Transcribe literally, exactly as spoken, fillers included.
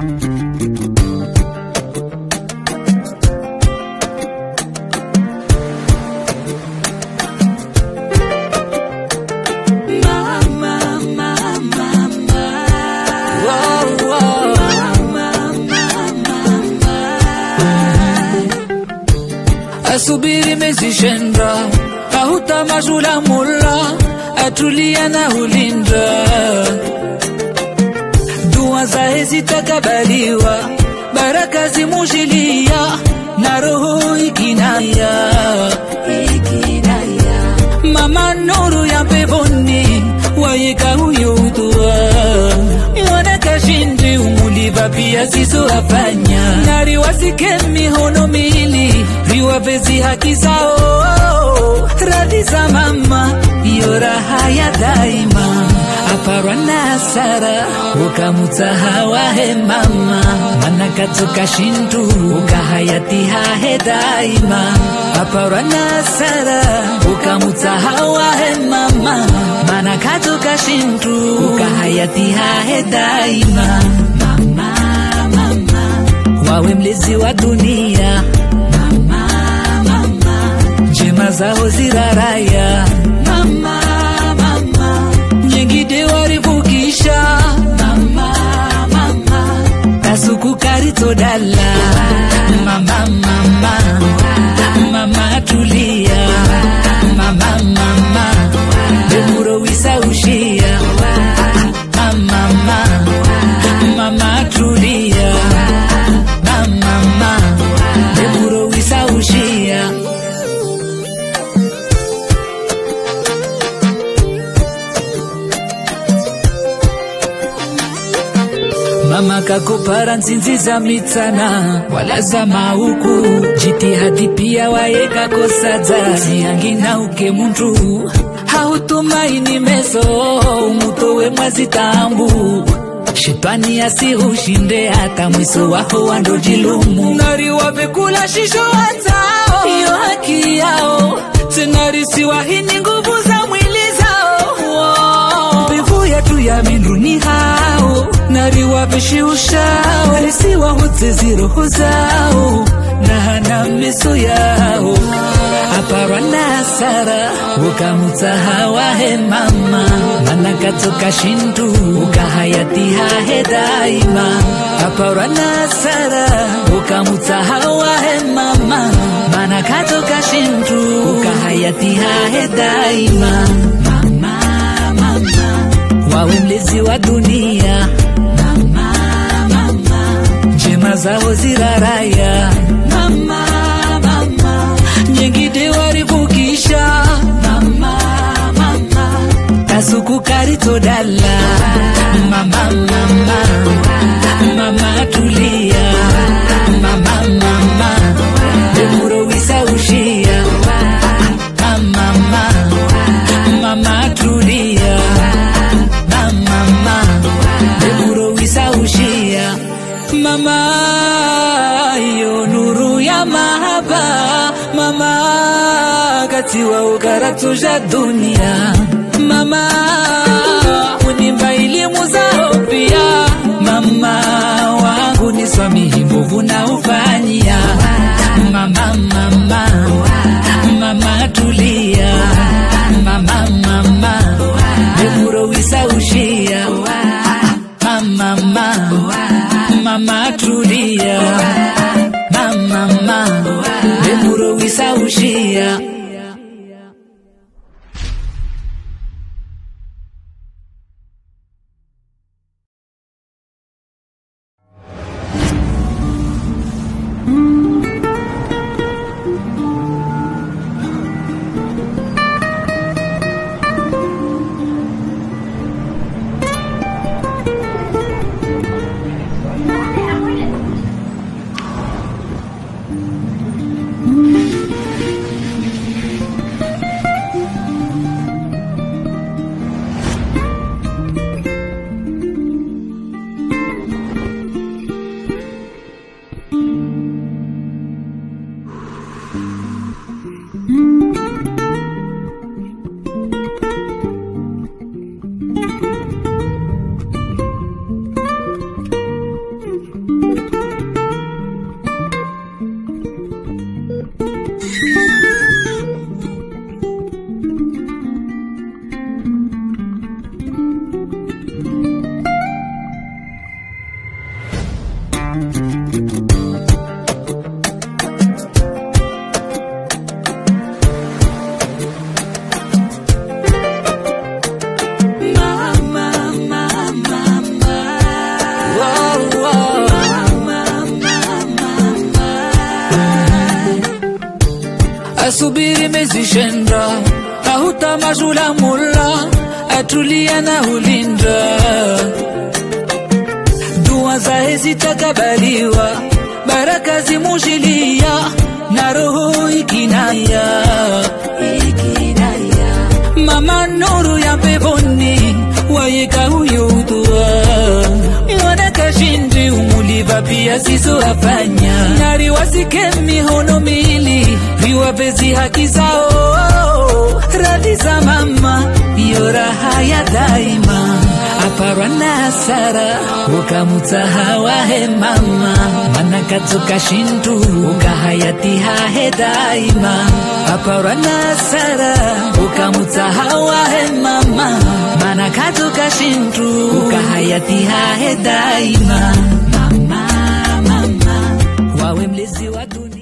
Asubiri mezishendra kahuta majula mulla atulia na hulindra dua zae zitakabaliwa baraka zimujilia na roho ikinaya ikinaya mama nuru ya peponi wayeka huyo dua mwana kashindi umuliva pia siso afanya nari wasike mihono mili riwa vezi haki sao radhi za mama iyo raha ya daima aparwa na sara ukamutahawa he mama manakatoka shintu ukahayati hahe daima aparwa na sara ukamutahawa he mama manakatoka shintu ukahayati hahe daima mama mama wawe mlezi wa dunia mama mama njema zao ziraraya mama mama nyengide warivukisha mama mama tasuku karito dala mama mama mama tulia mama mama demuro wisa ushia mama mama mama tulia mama mama demuro wisa ushia mama kakopara nzinzi za mitana wala za mauku jitihadi pia waeka kosaza ziangina uke muntu hautumaini meso umutowe mwazitambu shetani asiushinde hata mwiso wako wando jilumu nari wavekula shisho watao iyo haki yao tenari siwahini nguvu za mwili zao mpevu yetu ya mindruni hao nari wapeshi ushao risiwa hote ziroho zao na hana meso yao aparwa na sara ukamutahawa he mama manakatoka shintu ukahayati hahe daima aparwa na sara ukamutahawa he mama manakatoka shintu ukahayati hahe daima mama mama wawe mlezi wa dunia mama mama njema zao ziraraya mama mama nyengide warivukisha mama mama tasuku karito dala mama mama mama tulia mama mama demuro wisa ushia mama mama mama tulia mama mama demuro wisa ushia mama yo nuru ya mahaba mama katiwa ukaratu ja dunia mama unimba elimu zao pia mama wangu ni swamihi mbovu na ufanyia mama mama mama tulia mama mama demuro wisa ushia mama mama mama tulia mama mama demuro wisa ushia subiri mezishenda ahuta majula mulla atulia na hulinda dua zahe zitakabaliwa baraka zimujilia na roho ikinaya ikinaya mama nuru ya peponi wayeka huyo udua mwana kashindi umuliva pia siso afanya nari wasike mihono mili viwapezi haki zao radhi za mama yoraha ya daima aparwa na hasara ukamutahawa he mama manakatuka shintu ukahayati hahe daima aparwa na hasara ukamutahawa he mama manakatuka shintu ukahayati hahe daima mama mama wawe mlezi wa dunia.